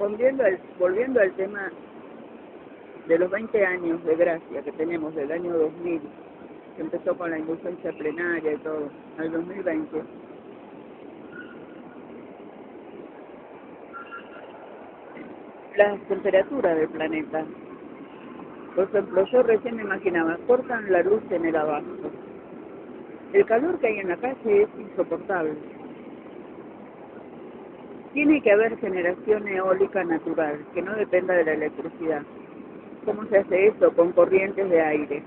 volviendo al tema de los 20 años de gracia que tenemos del año 2000, que empezó con la indulgencia plenaria y todo, al 2020, las temperaturas del planeta. Por ejemplo, yo recién me imaginaba, cortan la luz en el abasto. El calor que hay en la calle es insoportable. Tiene que haber generación eólica natural, que no dependa de la electricidad. ¿Cómo se hace eso? Con corrientes de aire.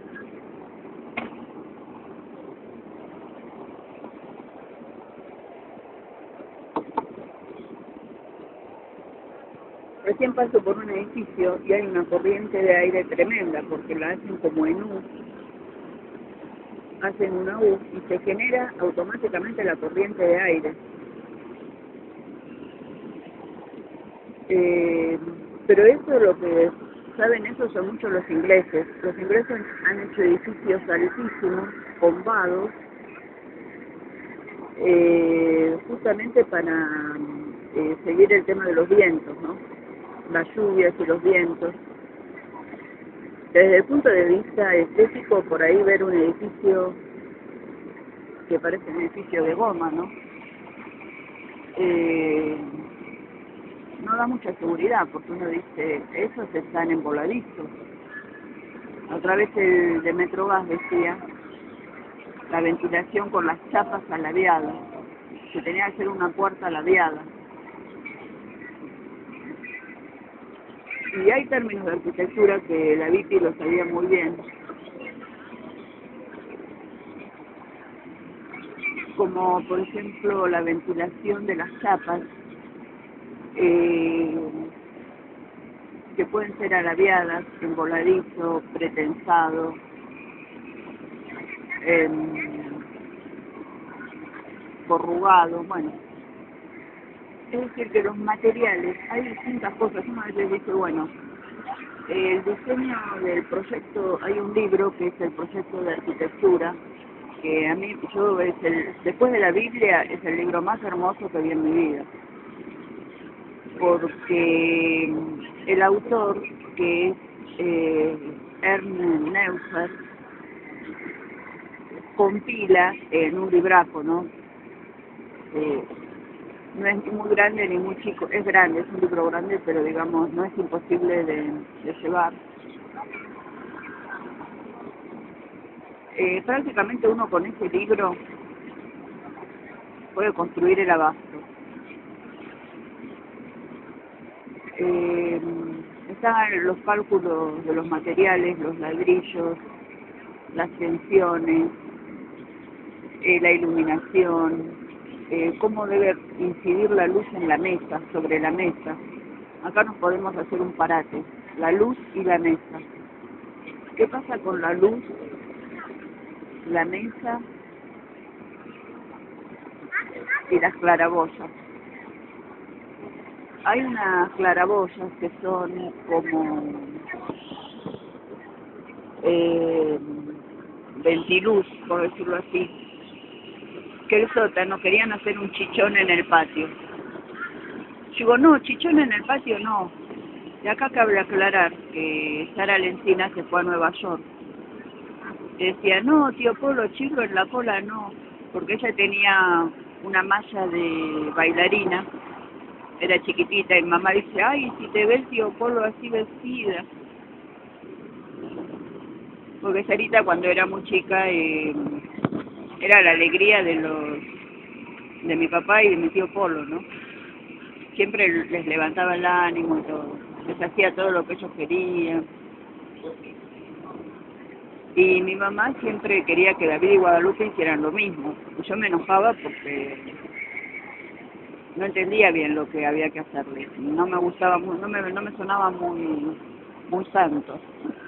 Recién paso por un edificio y hay una corriente de aire tremenda, porque la hacen como en U, hacen una U y se genera automáticamente la corriente de aire. Pero eso lo que saben eso son muchos los ingleses. Los ingleses han hecho edificios altísimos, bombados, justamente para seguir el tema de los vientos, ¿no? Las lluvias y los vientos. Desde el punto de vista estético, por ahí ver un edificio que parece un edificio de goma, ¿no? No da mucha seguridad, porque uno dice, esos están en voladizo. Otra vez el de Metrogas decía, la ventilación con las chapas aladeadas, que tenía que ser una puerta ladeada. Y hay términos de arquitectura que la Vicky lo sabía muy bien, como por ejemplo la ventilación de las chapas, que pueden ser aladeadas, en voladizo, pretensado, corrugado, bueno. Es decir, que los materiales, hay distintas cosas. Una vez les dije, bueno, el diseño del proyecto, hay un libro que es el proyecto de arquitectura, que a mí, después de la Biblia, es el libro más hermoso que vi en mi vida. Porque el autor, que es Ernst Neusser, compila en un libraco, ¿no? No es muy grande ni muy chico, es grande, es un libro grande, pero digamos, no es imposible de llevar. Prácticamente uno con ese libro puede construir el abasto. Están los cálculos de los materiales, los ladrillos, las tensiones, la iluminación, cómo debe incidir la luz en la mesa, sobre la mesa. Acá nos podemos hacer un parate, la luz y la mesa. ¿Qué pasa con la luz, la mesa y las claraboyas? Hay unas claraboyas que son como ventiluz, por decirlo así, que el sótano querían hacer un chichón en el patio. Yo digo, no, chichón en el patio no. Y acá cabe aclarar que Sara Lencina se fue a Nueva York. Decía, no, tío Polo, chico, en la cola no, porque ella tenía una malla de bailarina, era chiquitita, y mamá dice, ay, si te ve el tío Polo así vestida. Porque Sarita cuando era muy chica era la alegría de mi papá y de mi tío Polo, ¿no? Siempre les levantaba el ánimo y todo, les hacía todo lo que ellos querían. Y mi mamá siempre quería que David y Guadalupe hicieran lo mismo. Y yo me enojaba porque no entendía bien lo que había que hacerle. No me gustaba, no me sonaba muy santo.